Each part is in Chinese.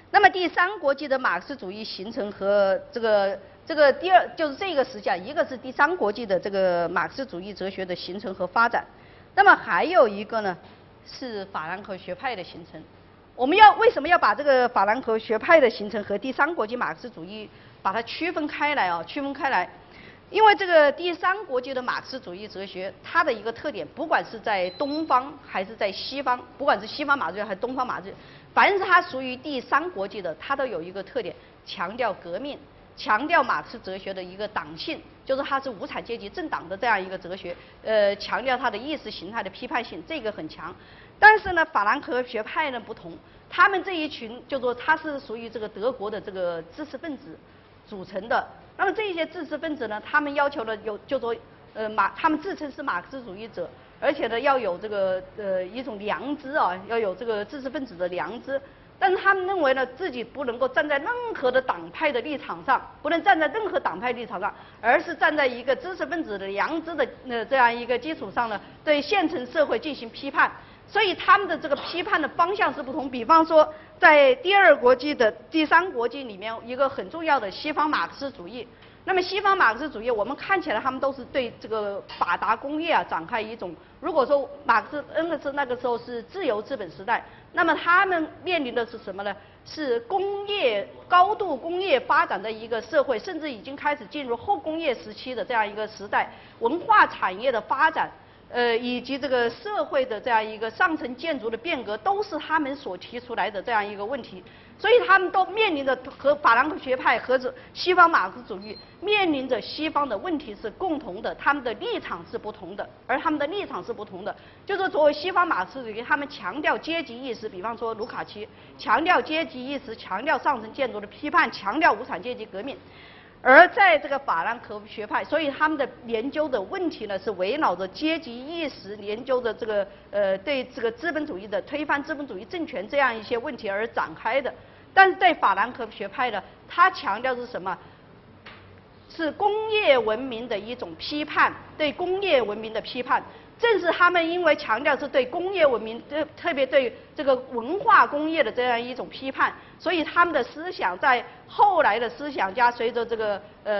那么第三国际的马克思主义形成和这个第二就是这个实际上，一个是第三国际的这个马克思主义哲学的形成和发展，那么还有一个呢是法兰克学派的形成。我们为什么要把这个法兰克学派的形成和第三国际马克思主义把它区分开来啊？区分开来，因为这个第三国际的马克思主义哲学，它的一个特点，不管是在东方还是在西方，不管是西方马克思主义还是东方马克思主义，凡是它属于第三国际的，它都有一个特点，强调革命，强调马克思哲学的一个党性，就是它是无产阶级政党的这样一个哲学，强调它的意识形态的批判性，这个很强。但是呢，法兰克学派呢不同，他们这一群就说它是属于这个德国的这个知识分子组成的。那么这些知识分子呢，他们要求的就说他们自称是马克思主义者，而且呢要有这个一种良知啊，要有这个知识分子的良知。但是他们认为呢，自己不能够站在任何的党派的立场上，不能站在任何党派立场上，而是站在一个知识分子的良知的这样一个基础上呢，对现存社会进行批判。所以他们的这个批判的方向是不同。比方说，在第二国际的第三国际里面，一个很重要的西方马克思主义。那么西方马克思主义，我们看起来他们都是对这个发达工业啊展开一种。如果说马克思恩格斯那个时候是自由资本时代，那么他们面临的是什么呢？是高度工业发展的一个社会，甚至已经开始进入后工业时期的这样一个时代，文化产业的发展。以及这个社会的这样一个上层建筑的变革，都是他们所提出来的这样一个问题，所以他们都面临着和法兰克学派和西方马克思主义面临着西方的问题是共同的，他们的立场是不同的，而他们的立场是不同的，就是作为西方马克思主义，他们强调阶级意识，比方说卢卡奇强调阶级意识，强调上层建筑的批判，强调无产阶级革命。而在这个法兰克学派，所以他们的研究的问题呢，是围绕着阶级意识研究的这个对这个资本主义的推翻资本主义政权这样一些问题而展开的。但是在法兰克学派呢，他强调是什么？是工业文明的一种批判，对工业文明的批判。正是他们因为强调是对工业文明，特别对这个文化工业的这样一种批判，所以他们的思想在后来的思想家随着这个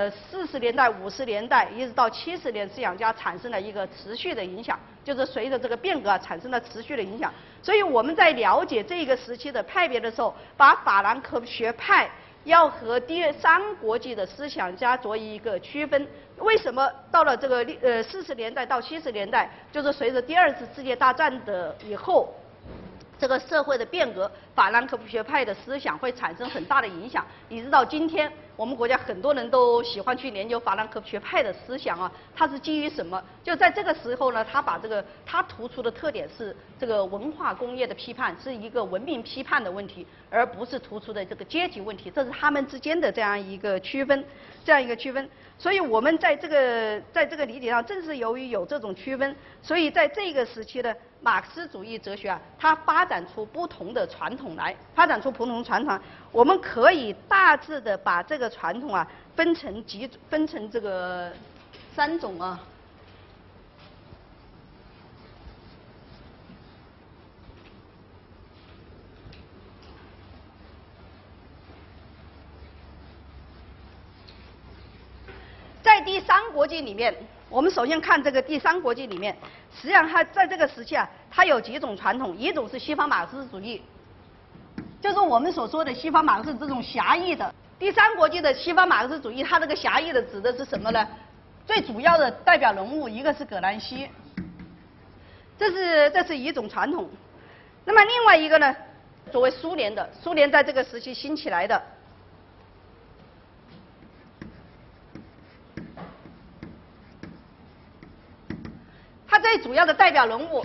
40年代、50年代一直到70年，思想家产生了一个持续的影响，就是随着这个变革产生了持续的影响。所以我们在了解这个时期的派别的时候，把法兰克学派要和第三国际的思想家做一个区分。为什么到了这个40年代到70年代，就是随着第二次世界大战的以后，这个社会的变革，法兰克福学派的思想会产生很大的影响，一直到今天，我们国家很多人都喜欢去研究法兰克福学派的思想啊，它是基于什么？就在这个时候呢，他突出的特点是这个文化工业的批判，是一个文明批判的问题，而不是突出的这个阶级问题，这是他们之间的这样一个区分，所以我们在这个理解上，正是由于有这种区分，所以在这个时期的马克思主义哲学啊，它发展出不同的传统来，我们可以大致的把这个传统啊分成这个3种啊。在第三国际里面，我们首先看这个第三国际里面，实际上它在这个时期啊，它有几种传统，一种是西方马克思主义，就是我们所说的西方马克思这种狭义的。第三国际的西方马克思主义，它这个狭义的指的是什么呢？最主要的代表人物一个是葛兰西，这是一种传统。那么另外一个呢，作为苏联在这个时期兴起来的。它最主要的代表人物，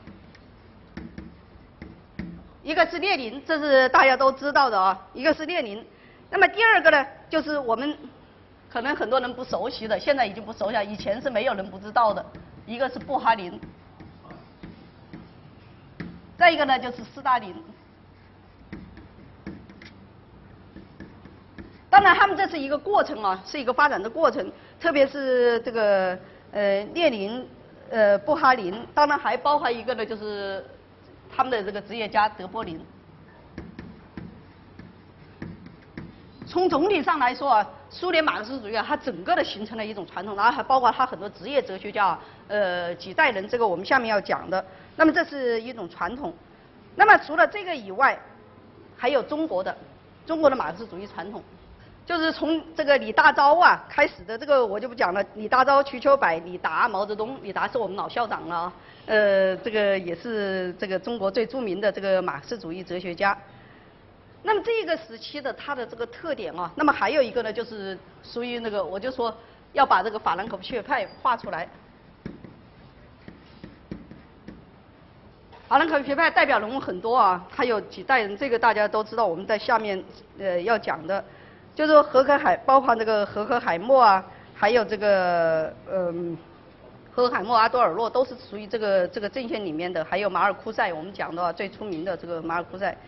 一个是列宁，这是大家都知道的啊，一个是列宁。那么第二个呢，就是我们可能很多人不熟悉的，现在已经不熟悉了，以前是没有人不知道的，一个是布哈林，再一个呢就是斯大林。当然，他们这是一个过程啊，是一个发展的过程，特别是这个列宁。布哈林，当然还包含一个呢，就是他们的这个职业家德波林。 从总体上来说啊，苏联马克思主义啊，它整个的形成了一种传统，然后还包括它很多职业哲学家几代人，这个我们下面要讲的。那么这是一种传统。那么除了这个以外，还有中国的马克思主义传统，就是从这个李大钊啊开始的，这个我就不讲了。李大钊、瞿秋白、李达、毛泽东，李达是我们老校长了啊，这个也是这个中国最著名的这个马克思主义哲学家。那么这个时期的它的这个特点啊，那么还有一个呢，就是属于那个，我就说要把这个法兰克福学派画出来。法兰克福学派代表人物很多啊，他有几代人，这个大家都知道。我们在下面要讲的，就是说包括这个和克海默啊，还有这个和克海默、阿多尔洛都是属于这个阵线里面的，还有马尔库塞，我们讲的最出名的这个马尔库塞。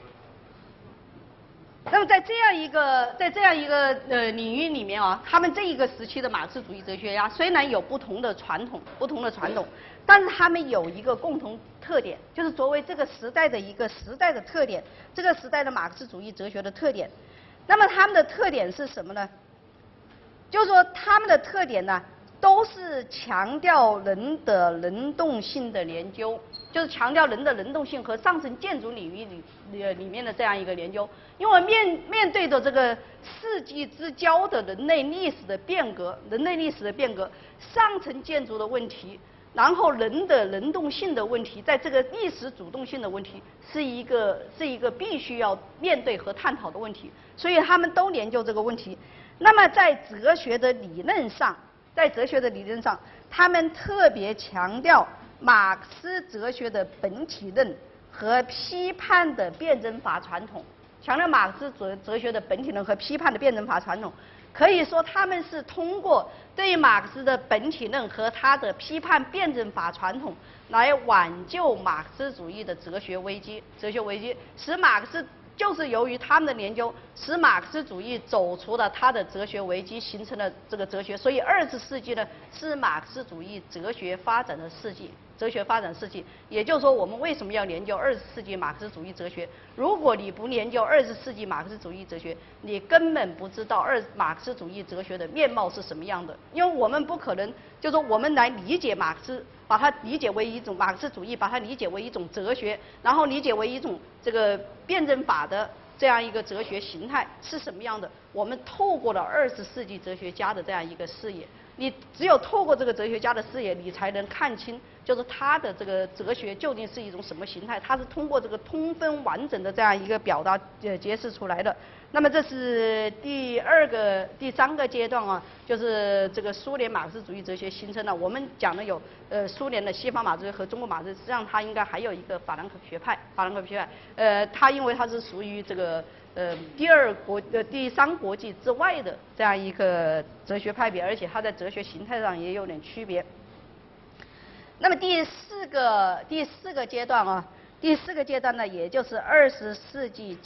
那么在这样一个领域里面啊，他们这一个时期的马克思主义哲学家虽然有不同的传统，但是他们有一个共同特点，就是作为这个时代的一个时代的特点，这个时代的马克思主义哲学的特点。那么他们的特点是什么呢？就是说他们的特点呢，都是强调人的能动性的研究，就是强调人的能动性和上层建筑领域里面的这样一个研究。因为面对着这个世纪之交的人类历史的变革，上层建筑的问题，然后人的能动性的问题，在这个历史主动性的问题，是一个必须要面对和探讨的问题。所以他们都研究这个问题。那么在哲学的理论上，他们特别强调马克思哲学的本体论和批判的辩证法传统。强调马克思哲学的本体论和批判的辩证法传统，可以说他们是通过对马克思的本体论和他的批判辩证法传统来挽救马克思主义的哲学危机，使马克思就是由于他们的研究，使马克思主义走出了他的哲学危机，形成了这个哲学。所以20世纪呢，是马克思主义哲学发展的世纪。也就是说，我们为什么要研究20世纪马克思主义哲学？如果你不研究20世纪马克思主义哲学，你根本不知道马克思主义哲学的面貌是什么样的。因为我们不可能，就是说我们来理解马克思，把它理解为一种马克思主义，把它理解为一种哲学，然后理解为一种这个辩证法的这样一个哲学形态是什么样的。我们透过了20世纪哲学家的这样一个视野。你只有透过这个哲学家的视野，你才能看清，就是他的这个哲学究竟是一种什么形态。他是通过这个通分完整的这样一个表达揭示出来的。那么这是第三个阶段啊，就是这个苏联马克思主义哲学形成了。我们讲的有苏联的西方马克思和中国马克思，实际上它应该还有一个法兰克福学派。它因为它是属于这个第三国际之外的这样一个哲学派别，而且它在哲学形态上也有点区别。那么第四个阶段啊，呢，也就是20世纪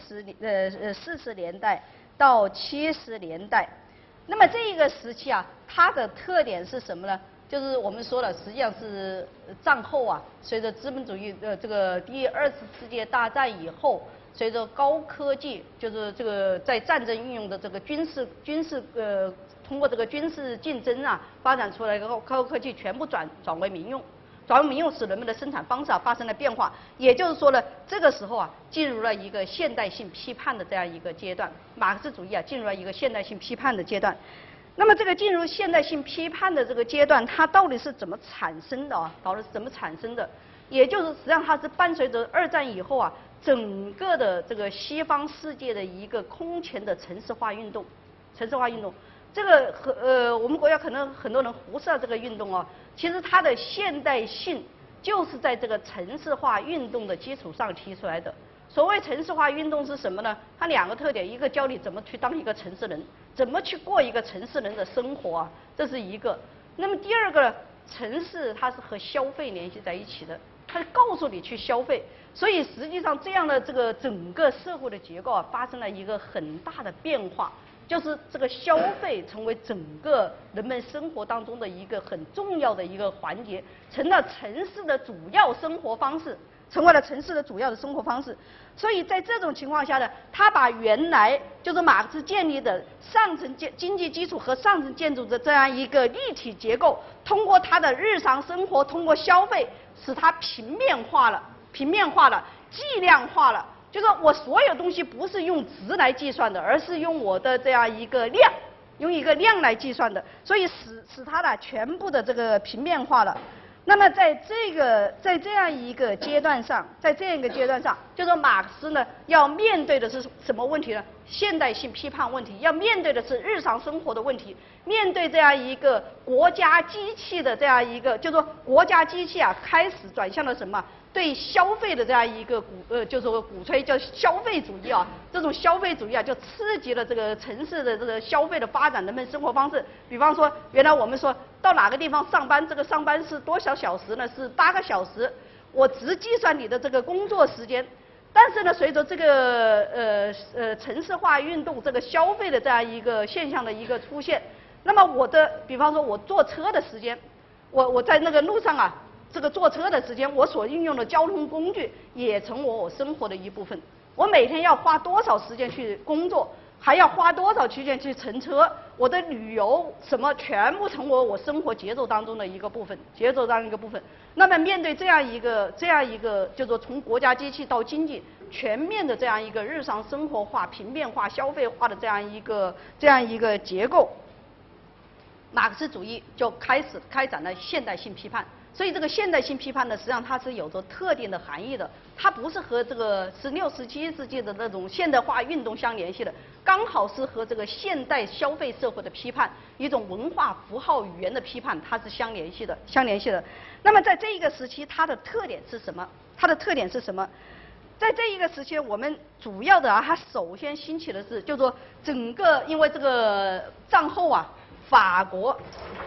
40年代到70年代。那么这一个时期啊，它的特点是什么呢？就是我们说了，实际上是战后啊，随着资本主义这个第2次世界大战以后，随着高科技，就是这个在战争运用的这个军事通过这个军事竞争啊，发展出来的高科技全部转为民用，使人们的生产方式啊发生了变化。也就是说呢，这个时候啊，进入了一个现代性批判的这样一个阶段，马克思主义啊进入了一个现代性批判的阶段。那么这个进入现代性批判的这个阶段，它到底是怎么产生的啊？也就是实际上它是伴随着2战以后啊，整个的这个西方世界的一个空前的城市化运动。这个我们国家可能很多人忽视了这个运动啊，其实它的现代性就是在这个城市化运动的基础上提出来的。所谓城市化运动是什么呢？它2个特点，一个教你怎么去当一个城市人，怎么去过一个城市人的生活啊，这是一个。那么第2个，城市它是和消费联系在一起的，它告诉你去消费。所以实际上这样的这个整个社会的结构啊，发生了一个很大的变化。就是这个消费成为整个人们生活当中的一个很重要的一个环节，成了城市的主要生活方式。 成为了城市的主要的生活方式。所以在这种情况下呢，他把原来就是马克思建立的上层经济基础和上层建筑的这样一个立体结构，通过他的日常生活，通过消费，使它平面化了，计量化了。就是我所有东西不是用值来计算的，而是用我的这样一个量，用一个量来计算的，所以使它呢全部的这个平面化了。那么在这样一个阶段上，就说马克思呢要面对的是什么问题呢？现代性批判问题，要面对的是日常生活的问题，面对这样一个国家机器的这样一个，就说国家机器啊开始转向了什么？对消费的这样一个就是说鼓吹叫消费主义啊，这种消费主义啊就刺激了这个城市的这个消费的发展，人们生活方式。比方说，原来我们说到哪个地方上班，这个上班是多少小时呢？是8个小时，我只计算你的这个工作时间。但是呢，随着这个城市化运动，这个消费的这样一个现象的一个出现，那么比方说我坐车的时间，我在那个路上啊。这个坐车的时间，我所运用的交通工具也成我生活的一部分。我每天要花多少时间去工作，还要花多少时间去乘车，我的旅游什么全部成为我生活节奏当中的一个部分，那么面对这样一个，就是说从国家机器到经济全面的这样一个日常生活化、平面化、消费化的这样一个结构，马克思主义就开始开展了现代性批判。所以这个现代性批判呢，实际上它是有着特定的含义的，它不是和这个16、17世纪的那种现代化运动相联系的，刚好是和这个现代消费社会的批判，一种文化符号语言的批判，它是相联系的。那么在这一个时期，它的特点是什么？在这一个时期，我们主要的它首先兴起的是，就是说整个因为这个战后啊，法国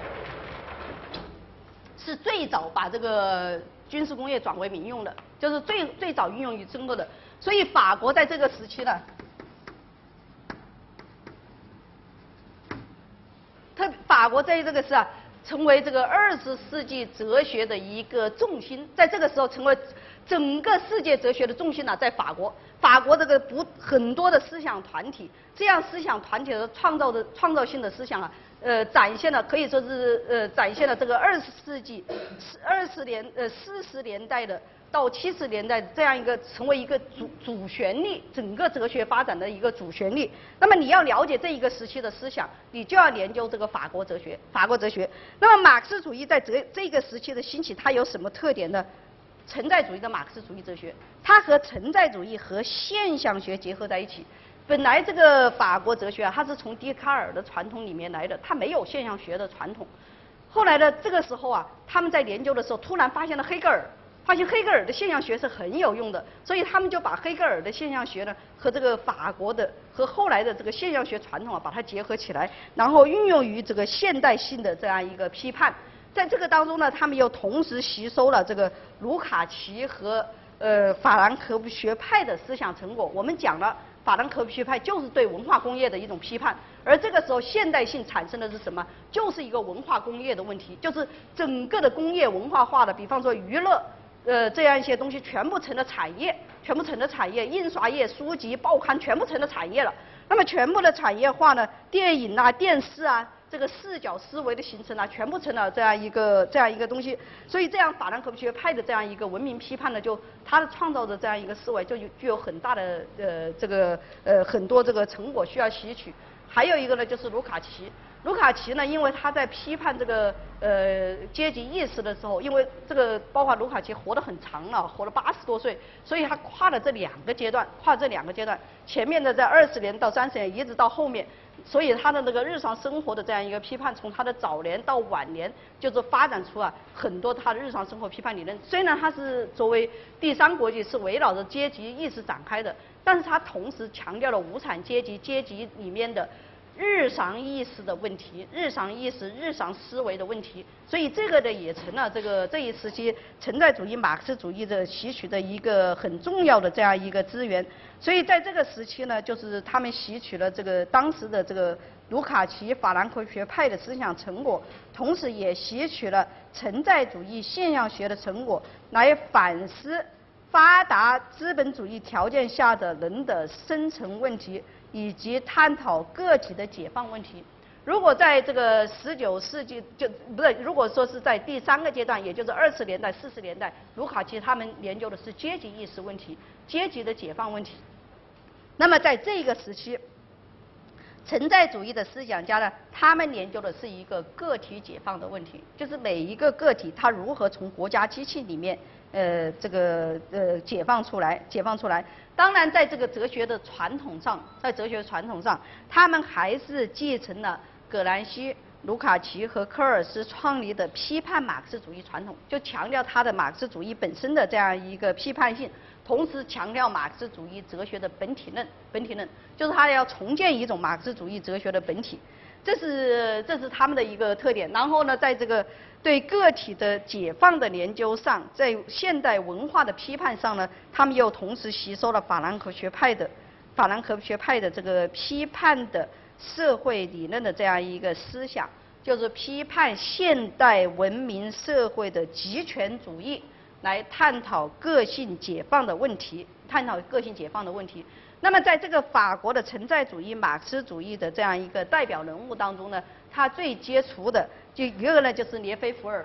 是最早把这个军事工业转为民用的，就是最早运用于中国的。所以法国在这个时期呢，法国在这个是成为这个20世纪哲学的一个重心，在这个时候成为整个世界哲学的重心在法国。法国这个很多的思想团体，这样思想团体的创造性的思想展现了可以说是展现了这个20世纪40年代的到70年代这样一个成为一个主旋律，整个哲学发展的一个主旋律。那么你要了解这一个时期的思想，你就要研究这个法国哲学。那么马克思主义在这个时期的兴起，它有什么特点呢？存在主义的马克思主义哲学，它和存在主义和现象学结合在一起。本来这个法国哲学它是从笛卡尔的传统里面来的，它没有现象学的传统。后来呢，这个时候他们在研究的时候，突然发现了黑格尔，发现黑格尔的现象学是很有用的，所以他们就把黑格尔的现象学呢和这个法国的和后来的这个现象学传统把它结合起来，然后运用于这个现代性的这样一个批判。在这个当中呢，他们又同时吸收了这个卢卡奇和法兰克福学派的思想成果。我们讲了，法兰克福学派就是对文化工业的一种批判，而这个时候现代性产生的是什么？就是一个文化工业的问题，就是整个的工业文化化的，比方说娱乐，这样一些东西全部成了产业，印刷业、书籍、报刊全部成了产业了。那么全部的产业化呢，电影电视这个视角思维的形成全部成了这样一个东西。所以这样法兰克福学派的这样一个文明批判呢，就它的创造的这样一个思维就具有很大的很多这个成果需要吸取。还有一个呢，就是卢卡奇呢，因为他在批判这个阶级意识的时候，因为这个包括卢卡奇活得很长了，活了80多岁，所以他跨了这两个阶段，前面的在20年到30年，一直到后面，所以他的那个日常生活的这样一个批判，从他的早年到晚年，就是发展出很多他的日常生活批判理论。虽然他是作为第三国际是围绕着阶级意识展开的，但是他同时强调了无产阶级里面的日常意识的问题，日常思维的问题。所以这个呢也成了这一时期存在主义马克思主义的吸取的一个很重要的这样一个资源。所以在这个时期呢，就是他们吸取了这个当时的这个卢卡奇法兰克福学派的思想成果，同时也吸取了存在主义现象学的成果，来反思发达资本主义条件下的人的生存问题，以及探讨个体的解放问题。如果在这个19世纪如果说是在第3个阶段，也就是20年代、40年代，卢卡奇他们研究的是阶级意识问题、阶级的解放问题。那么在这个时期，存在主义的思想家呢，他们研究的是一个个体解放的问题，就是每一个个体他如何从国家机器里面解放出来。当然，在这个哲学的传统上，他们还是继承了葛兰西、卢卡奇和科尔斯创立的批判马克思主义传统，就强调他的马克思主义本身的这样一个批判性，同时强调马克思主义哲学的本体论，就是他要重建一种马克思主义哲学的本体，这是他们的一个特点。然后呢，在这个对个体的解放的研究上，在现代文化的批判上呢，他们又同时吸收了法兰克学派的这个批判的社会理论的这样一个思想，就是批判现代文明社会的极权主义，来探讨个性解放的问题。那么在这个法国的存在主义、马克思主义的这样一个代表人物当中呢，他最杰出的就一个呢，就是列菲·伏尔。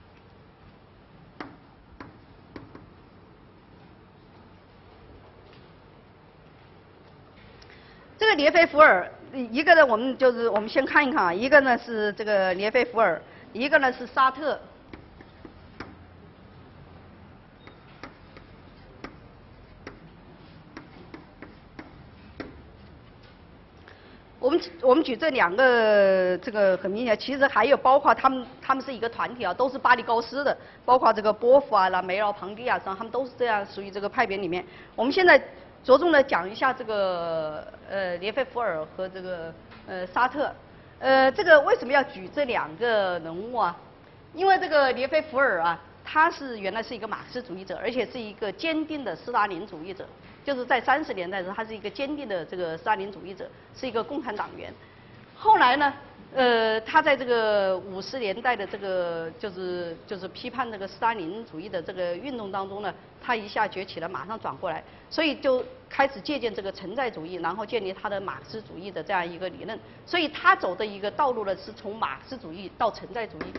这个列菲·伏尔，一个呢，我们先看一看啊，一个呢是这个列菲·伏尔，一个呢是沙特。我们举这2个，这个很明显，其实还有包括他们是一个团体啊，都是巴黎高斯的，包括这个波伏啊、梅劳庞蒂啊，他们都是这样属于这个派别里面。我们现在着重的讲一下这个列菲·伏尔和这个沙特。这个为什么要举这2个人物啊？因为这个列菲·伏尔啊，他原来是一个马克思主义者，而且是一个坚定的斯大林主义者。就是在30年代的时候，他是一个坚定的这个斯大林主义者，是一个共产党员。后来呢，他在这个50年代的这个就是批判这个斯大林主义的这个运动当中呢，他一下崛起了，马上转过来，所以就开始借鉴这个存在主义，然后建立他的马克思主义的这样一个理论。所以他走的一个道路呢，是从马克思主义到存在主义。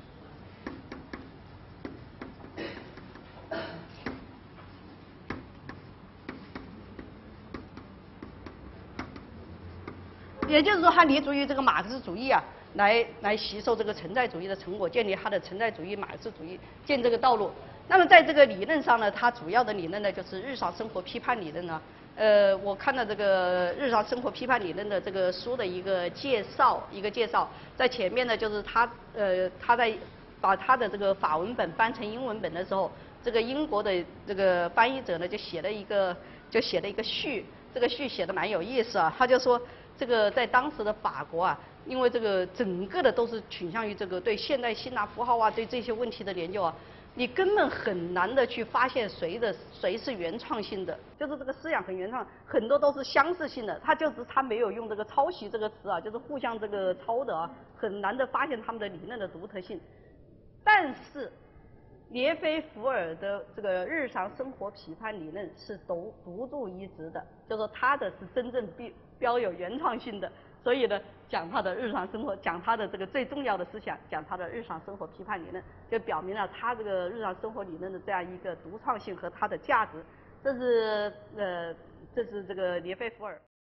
也就是说，他立足于这个马克思主义啊，来吸收这个存在主义的成果，建立他的存在主义、马克思主义建这个道路。那么在这个理论上呢，他主要的理论呢就是日常生活批判理论呢。我看了这个日常生活批判理论的这个书的一个介绍，在前面呢就是他在把他的这个法文本翻成英文本的时候，这个英国的这个翻译者呢就写了一个序，这个序写的蛮有意思啊，他就说。这个在当时的法国啊，因为这个整个的都是倾向于这个对现代希腊符号啊，对这些问题的研究啊，你根本很难的去发现谁是原创性的，就是这个思想很原创，很多都是相似性的，他没有用这个抄袭这个词啊，就是互相这个抄的啊，很难的发现他们的理论的独特性。但是列菲·伏尔的这个日常生活批判理论是独树一帜的，就说他的是真正标有原创性的，所以呢，讲他的日常生活，讲他的这个最重要的思想，讲他的日常生活批判理论，就表明了他这个日常生活理论的这样一个独创性和它的价值。这是这个列菲·伏尔。